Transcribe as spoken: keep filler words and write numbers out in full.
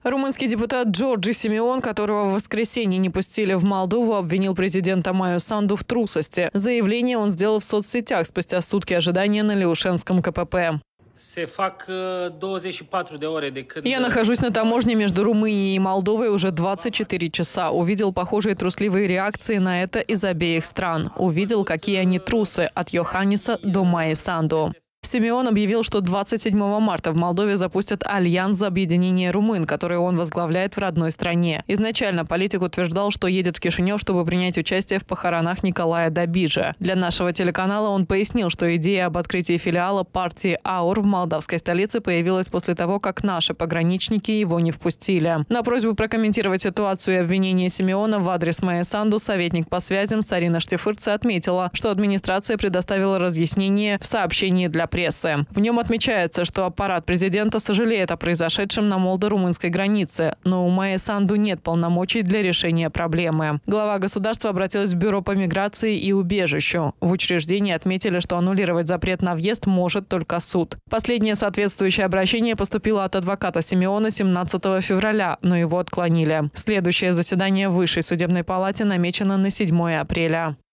Румынский депутат Джорджи Симеон, которого в воскресенье не пустили в Молдову, обвинил президента Майю Санду в трусости. Заявление он сделал в соцсетях спустя сутки ожидания на Леушенском ка пэ пэ. Я нахожусь на таможне между Румынией и Молдовой уже двадцать четыре часа. Увидел похожие трусливые реакции на это из обеих стран. Увидел, какие они трусы, от Йоханниса до Майи Санду. Симеон объявил, что двадцать седьмого марта в Молдове запустят альянс за объединение румын, который он возглавляет в родной стране. Изначально политик утверждал, что едет в Кишинев, чтобы принять участие в похоронах Николая Добиджа. Для нашего телеканала он пояснил, что идея об открытии филиала партии АУР в молдавской столице появилась после того, как наши пограничники его не впустили. На просьбу прокомментировать ситуацию и обвинения Симеона в адрес Майи Санду советник по связям Сарина Штифырце отметила, что администрация предоставила разъяснение в сообщении для прессы. В нем отмечается, что аппарат президента сожалеет о произошедшем на молдо-румынской границе, но у Майи Санду нет полномочий для решения проблемы. Глава государства обратилась в Бюро по миграции и убежищу. В учреждении отметили, что аннулировать запрет на въезд может только суд. Последнее соответствующее обращение поступило от адвоката Симеона семнадцатого февраля, но его отклонили. Следующее заседание в Высшей судебной палате намечено на седьмое апреля.